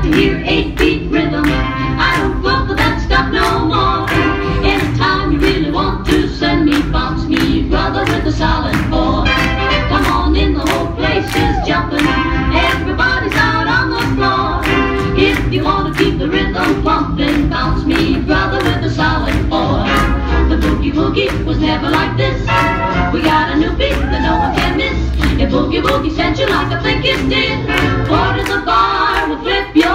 to hear 8-beat rhythm. I don't fall for that stuff no more. Anytime you really want to send me, bounce me, brother, with a solid 4. Come on in, the whole place is jumping. Everybody's out on the floor. If you want to keep the rhythm pumping, bounce me, brother, with a solid 4. The boogie woogie was never like this. We got a new beat that no one can miss. If boogie woogie sent you like I think it did, quarters a bar will flip you